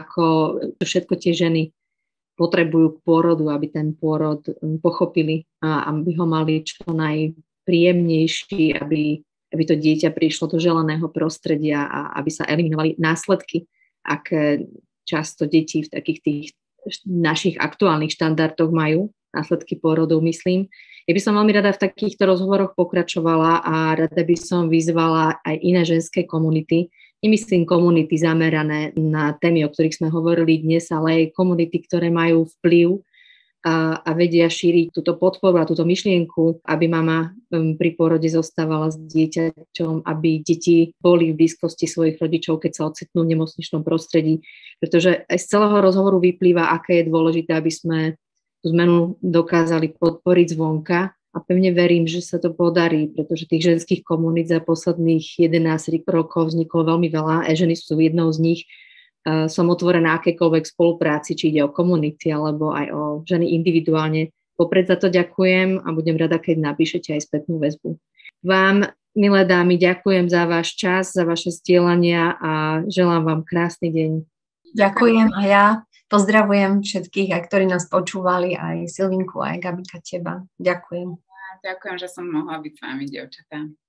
ako všetko tie ženy potrebujú k pôrodu, aby ten pôrod pochopili a aby ho mali čo najpríjemnejší, aby, aby to dieťa prišlo do želaného prostredia a aby sa eliminovali následky, ak často deti v takých tých našich aktuálnych štandardoch majú následky pôrodov, myslím. Ja by som veľmi rada v takýchto rozhovoroch pokračovala a rada by som vyzvala aj iné ženské komunity. Nemyslím komunity zamerané na témy, o ktorých sme hovorili dnes, ale aj komunity, ktoré majú vplyv a, a vedia šíriť túto podporu a túto myšlienku, aby mama um, pri pôrode zostávala s dieťaťom, aby deti boli v blízkosti svojich rodičov, keď sa ocitnú v nemocničnom prostredí. Pretože aj z celého rozhovoru vyplýva, aké je dôležité, aby sme tú zmenu dokázali podporiť zvonka a pevne verím, že sa to podarí, pretože tých ženských komunít za posledných jedenásť rokov vzniklo veľmi veľa a ženy sú jednou z nich. Uh, som otvorená akékoľvek spolupráci, či ide o komunity, alebo aj o ženy individuálne. Popred za to ďakujem a budem rada, keď napíšete aj spätnú väzbu. Vám, milé dámy, ďakujem za váš čas, za vaše zdieľania a želám vám krásny deň. Ďakujem a ja pozdravujem všetkých, aj ktorí nás počúvali, aj Silvinku, aj Gabika teba. Ďakujem. Ďakujem, že som mohla byť s vami, dievčatá.